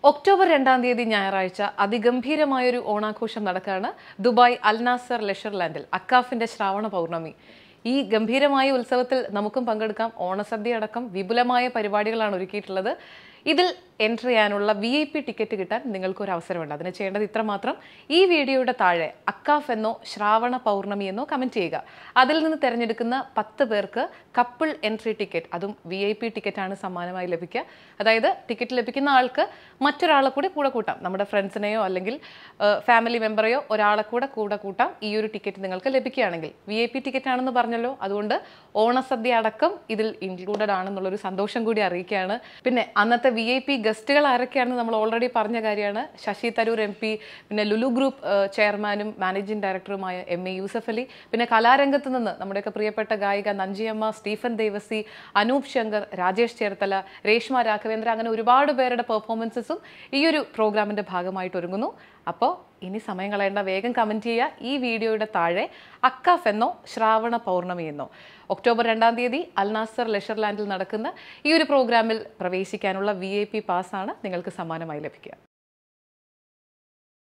October 2-ാം തീയതി ഞായറാഴ്ച അതിഗംഭീരമായൊരു ഓണാഘോഷം നടക്കുകയാണ് ദുബായ് അൽ നാസർ ലെഷർ ലാൻഡിൽ അക്കാഫിന്റെ ശ്രാവണ പൗർണമി. ഈ ഗംഭീരമായ ഉത്സവത്തിൽ നമുക്കും പങ്കെടുക്കാം. ഓണസദ്യ അടക്കം വിപുലമായ പരിപാടികളാണ് ഒരുക്കിയിട്ടുള്ളത്. ഇതിൽ എൻട്രി ചെയ്യാനുള്ള VIP ടിക്കറ്റ് കിട്ടാൻ നിങ്ങൾക്കൊരു അവസരമുണ്ട്. അതിന് ചെയ്യേണ്ടത് ഇത്രമാത്രം: ഈ വീഡിയോയുടെ താഴെ അക്കാഫ് എന്നോ ശ്രാവണ പൗർണമി എന്നോ കമൻറ്റ് ചെയ്യുക. അതിൽ നിന്ന് തിരഞ്ഞെടുക്കുന്ന 10 പേർക്ക് കപ്പിൾ എൻട്രി ടിക്കറ്റ്, അതും VIP ടിക്കറ്റാണ് സമ്മാനമായി ലഭിക്കുക. അതായത് ടിക്കറ്റ് ലഭിക്കുന്ന ആൾക്ക് മറ്റൊരാളെ കൂടെ കൂട്ടാം. നമ്മുടെ ഫ്രണ്ട്സിനെയോ അല്ലെങ്കിൽ ഫാമിലി മെമ്പറെയോ ഒരാളെ കൂടെ കൂട്ടാം. ഈ ഒരു ടിക്കറ്റ് നിങ്ങൾക്ക് ലഭിക്കുകയാണെങ്കിൽ. VIP ടിക്കറ്റ് ആണെന്ന് പറഞ്ഞല്ലോ, അതുകൊണ്ട് ഓണസദ്യ അടക്കം ഇതിൽ ഇൻക്ലൂഡഡ് ആണെന്നുള്ളൊരു സന്തോഷം കൂടി അറിയിക്കുകയാണ്. പിന്നെ അന്നത്തെ VIP ഗസ്റ്റുകൾ ആരൊക്കെയാണെന്ന് നമ്മൾ ഓൾറെഡി പറഞ്ഞ കാര്യമാണ്. ശശി തരൂർ MP, പിന്നെ ലുലു ഗ്രൂപ്പ് ചെയർമാനും മാനേജിംഗ് ഡയറക്ടറുമായ MA യൂസഫ് അലി, പിന്നെ കലാരംഗത്ത് നിന്ന് നമ്മുടെയൊക്കെ പ്രിയപ്പെട്ട ഗായിക നഞ്ചിയമ്മ, സ്റ്റീഫൻ ദേവസി, അനൂപ് ശങ്കർ, രാജേഷ് ചേർത്തല, രേഷ്മ രാഘവേന്ദ്ര, അങ്ങനെ ഒരുപാട് പേരുടെ പെർഫോമൻസസും ഈ ഒരു പ്രോഗ്രാമിൻ്റെ ഭാഗമായിട്ട് ഒരുങ്ങുന്നു. അപ്പോൾ ഇനി സമയം കളയേണ്ട, വേഗം കമൻറ്റ് ചെയ്യുക ഈ വീഡിയോയുടെ താഴെ അക്കാഫ് എന്നോ ശ്രാവണ പൗർണമി എന്നോ. ഒക്ടോബർ 2-ാം തീയതി അൽ നാസർ ലെഷർ ലാൻഡിൽ നടക്കുന്ന ഈ ഒരു പ്രോഗ്രാമിൽ പ്രവേശിക്കാനുള്ള VIP പാസ്സാണ് നിങ്ങൾക്ക് സമ്മാനമായി ലഭിക്കുക.